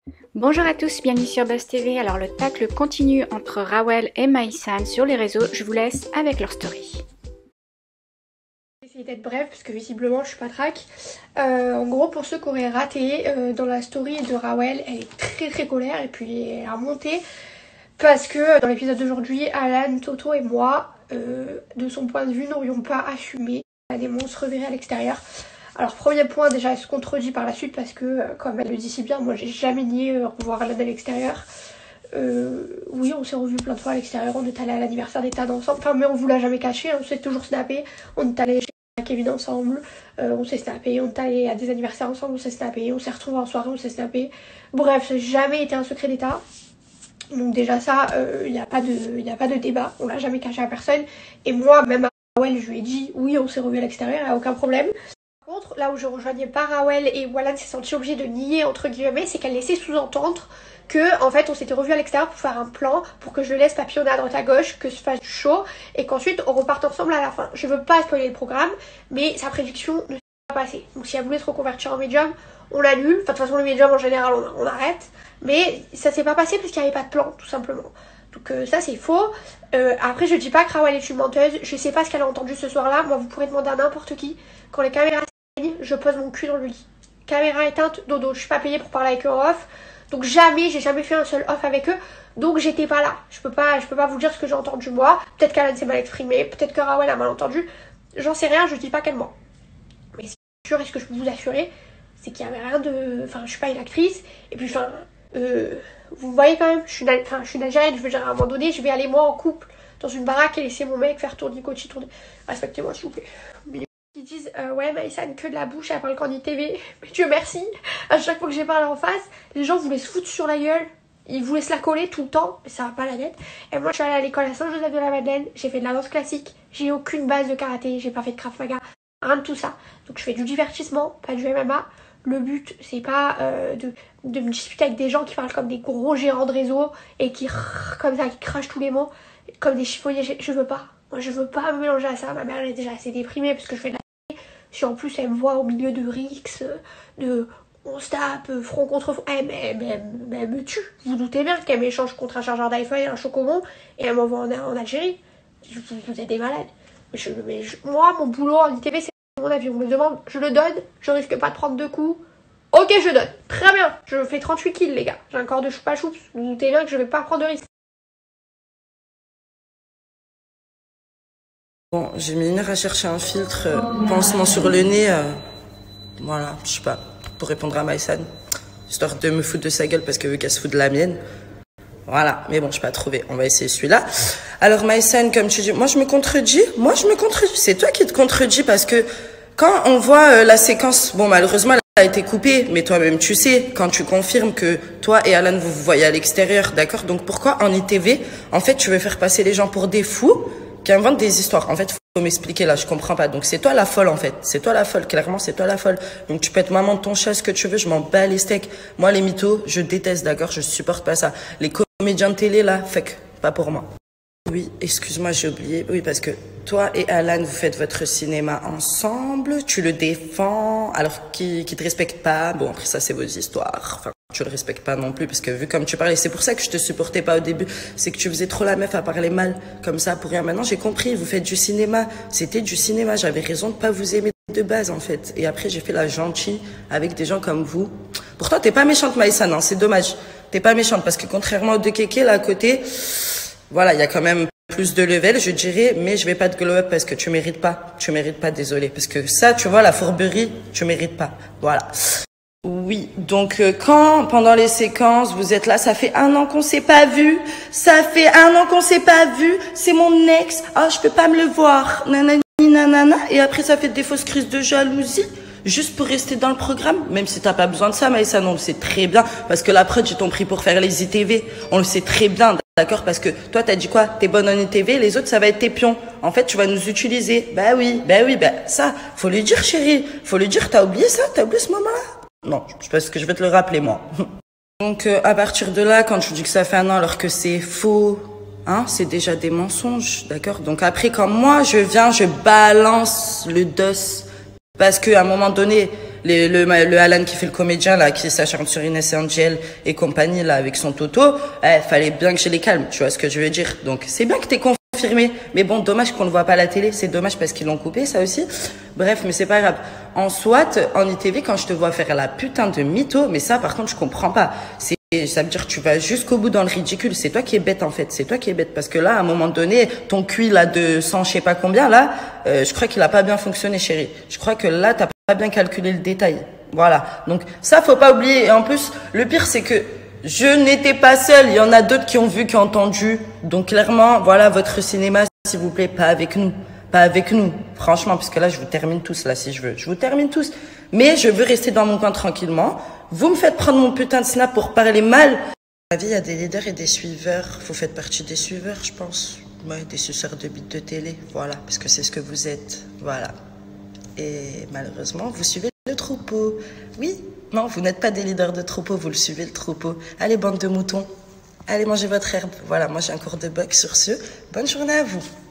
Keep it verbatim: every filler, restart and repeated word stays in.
Bonjour à tous, bienvenue sur Buzz T V. Alors le tacle continue entre Rawel et Maïsan sur les réseaux. Je vous laisse avec leur story. Je vais essayer d'être brève parce que visiblement je suis pas track. Euh, en gros, pour ceux qui auraient raté, euh, dans la story de Rawel, elle est très très colère et puis elle a remonté parce que dans l'épisode d'aujourd'hui, Alan, Toto et moi, euh, de son point de vue, n'aurions pas assumé des monstres reverrés à l'extérieur. Alors premier point, déjà elle se contredit par la suite parce que euh, comme elle le dit si bien, moi j'ai jamais nié euh, revoir Alan à l'extérieur. Euh, oui, on s'est revus plein de fois à l'extérieur, on est allé à l'anniversaire des Tad ensemble, enfin mais on vous l'a jamais caché, on s'est toujours snappé, on est allé chez Kevin ensemble, euh, on s'est snappé, on est allé à des anniversaires ensemble, on s'est snappé, on s'est retrouvés en soirée, on s'est snappé. Bref, ça n'a jamais été un secret d'état. Donc déjà ça, il euh, n'y a pas de, y a pas de débat, on l'a jamais caché à personne. Et moi, même à Rawel, je lui ai dit, oui, on s'est revus à l'extérieur, il n'y a aucun problème. Par contre, là où je rejoignais pas Rawel et où Alan s'est senti obligé de nier, entre guillemets, c'est qu'elle laissait sous-entendre que, en fait, on s'était revus à l'extérieur pour faire un plan, pour que je le laisse papillonner à droite à gauche, que se fasse du show, et qu'ensuite on reparte ensemble à la fin. Je veux pas spoiler le programme, mais sa prédiction ne s'est pas passée. Donc si elle voulait se reconvertir en médium, on l'annule. Enfin, de toute façon, le médium en général, on, on arrête. Mais ça s'est pas passé parce qu'il n'y avait pas de plan, tout simplement. Donc euh, ça c'est faux. Euh, après je dis pas que Rawel est une menteuse, je sais pas ce qu'elle a entendu ce soir-là. Moi vous pourrez demander à n'importe qui. Quand les caméras s'éteignent, je pose mon cul dans le lit. Caméra éteinte, dodo. Je suis pas payée pour parler avec eux en off. Donc jamais, j'ai jamais fait un seul off avec eux. Donc j'étais pas là. Je peux pas, je peux pas vous dire ce que j'ai entendu moi. Peut-être qu'Alan s'est mal exprimé, peut-être que Rawel a mal entendu. J'en sais rien, je dis pas qu'elle ment. Mais ce que je peux vous assurer, c'est qu'il y avait rien de. Enfin, je suis pas une actrice. Et puis enfin. Euh, vous voyez quand même, je suis, enfin, je suis nigérienne, je veux dire à un moment donné, je vais aller moi en couple dans une baraque et laisser mon mec faire tourner coach tourner. Respectez-moi s'il vous plaît. Mais ils disent euh, ouais Maïsan que de la bouche, elle parle qu'en I T V. Mais Dieu merci, à chaque fois que j'ai parlé en face, les gens voulaient se foutre sur la gueule. Ils voulaient se la coller tout le temps, mais ça va pas la tête. Et moi je suis allée à l'école à Saint-Joseph de la Madeleine, j'ai fait de la danse classique, j'ai aucune base de karaté, j'ai pas fait de Krav Maga, rien de tout ça. Donc je fais du divertissement, pas du M M A. Le but, c'est pas euh, de, de me disputer avec des gens qui parlent comme des gros gérants de réseau et qui, comme ça, qui crachent tous les mots, comme des chiffonniers. Je, je veux pas. Moi, je veux pas me mélanger à ça. Ma mère, elle est déjà assez déprimée parce que je fais de la télé. Si en plus, elle me voit au milieu de rix, de on se tape, front contre front. Eh, mais, mais, mais elle me tue. Vous, vous doutez bien qu'elle m'échange contre un chargeur d'iPhone et un chocobon et elle m'envoie en, en Algérie. Vous, vous êtes des malades. Je, mais je, moi, mon boulot en I T V, c'est mon avis, on me le demande, je le donne, je risque pas de prendre deux coups. Ok, je donne. Très bien. Je fais trente-huit kills, les gars. J'ai un corps de choupa choups. Vous vous doutez bien que je vais pas prendre de risque. Bon, je vais me venir à chercher un filtre euh, pansement sur le nez. Euh, voilà, je sais pas, pour répondre à Maïsan. Histoire de me foutre de sa gueule parce qu'elle veut qu'elle se fout de la mienne. Voilà, mais bon, je n'ai pas trouvé. On va essayer celui-là. Alors, Maïsan, comme tu dis, moi, je me contredis. Moi, je me contredis. C'est toi qui te contredis parce que quand on voit euh, la séquence, bon, malheureusement, elle a été coupée, mais toi-même, tu sais, quand tu confirmes que toi et Alan, vous vous voyez à l'extérieur, d'accord? Donc, pourquoi en I T V, en fait, tu veux faire passer les gens pour des fous qui inventent des histoires? En fait, faut m'expliquer là, je comprends pas. Donc, c'est toi la folle, en fait. C'est toi la folle, clairement, c'est toi la folle. Donc, tu peux être maman de ton chat, ce que tu veux, je m'en bats les steaks. Moi, les mythos, je déteste, d'accord? Je supporte pas ça. Les comédiens de télé, là, fait que, pas pour moi. Oui, excuse-moi, j'ai oublié. Oui, parce que toi et Alan, vous faites votre cinéma ensemble, tu le défends, alors qu'il qui te respecte pas. Bon, après ça, c'est vos histoires. Enfin, tu le respectes pas non plus, parce que vu comme tu parlais, c'est pour ça que je te supportais pas au début. C'est que tu faisais trop la meuf à parler mal, comme ça, pour rien. Maintenant, j'ai compris, vous faites du cinéma. C'était du cinéma, j'avais raison de pas vous aimer de base, en fait. Et après, j'ai fait la gentille avec des gens comme vous. Pourtant, t'es pas méchante, Maïsan, non, c'est dommage. T'es pas méchante, parce que contrairement aux deux kékés, là, à côté, voilà, il y a quand même plus de level, je dirais, mais je vais pas te glow up parce que tu mérites pas. Tu mérites pas, désolé. Parce que ça, tu vois, la fourberie, tu mérites pas. Voilà. Oui, donc euh, quand, pendant les séquences, vous êtes là, ça fait un an qu'on s'est pas vu, ça fait un an qu'on s'est pas vu, c'est mon ex, ah, oh, je peux pas me le voir, nanani, nanana, et après ça fait des fausses crises de jalousie. Juste pour rester dans le programme, même si t'as pas besoin de ça, Maïsan, on le sait très bien, parce que la prod, ils t'ont pris pour faire les I T V, on le sait très bien, d'accord, parce que toi, t'as dit quoi? T'es bonne en I T V, les autres, ça va être tes pions. En fait, tu vas nous utiliser. Bah oui, bah oui, bah ça, faut lui dire, chérie, faut lui dire, t'as oublié ça, t'as oublié ce moment-là? Non, je pense que je vais te le rappeler, moi. Donc, euh, à partir de là, quand tu dis que ça fait un an alors que c'est faux, hein, c'est déjà des mensonges, d'accord? Donc après, quand moi, je viens, je balance le dos. Parce qu'à un moment donné, Les, le, le Alan qui fait le comédien, là, qui s'acharne sur Inès et Angel et compagnie, là, avec son Toto, eh, fallait bien que je les calme, tu vois ce que je veux dire. Donc, c'est bien que t'aies confirmé. Mais bon, dommage qu'on le voit pas à la télé. C'est dommage parce qu'ils l'ont coupé, ça aussi. Bref, mais c'est pas grave. En SWAT, en I T V, quand je te vois faire la putain de mytho, mais ça, par contre, je comprends pas. C'est Ça veut dire que tu vas jusqu'au bout dans le ridicule. C'est toi qui es bête, en fait. C'est toi qui es bête. Parce que là, à un moment donné, ton cuit, là, de cent je sais pas combien, là, euh, je crois qu'il a pas bien fonctionné, chérie. Je crois que là, t'as pas bien calculé le détail. Voilà. Donc, ça, faut pas oublier. Et en plus, le pire, c'est que je n'étais pas seule. Il y en a d'autres qui ont vu, qui ont entendu. Donc, clairement, voilà, votre cinéma, s'il vous plaît, pas avec nous. Pas avec nous. Franchement, parce que là, je vous termine tous, là, si je veux. Je vous termine tous. Mais je veux rester dans mon coin tranquillement. Vous me faites prendre mon putain de snap pour parler mal. La vie, il y a des leaders et des suiveurs. Vous faites partie des suiveurs, je pense. Ouais, des suceurs de bites de télé. Voilà, parce que c'est ce que vous êtes. Voilà. Et malheureusement, vous suivez le troupeau. Oui, non, vous n'êtes pas des leaders de troupeau, vous le suivez le troupeau. Allez, bande de moutons. Allez, mangez votre herbe. Voilà, moi j'ai un cours de boxe sur ce. Bonne journée à vous.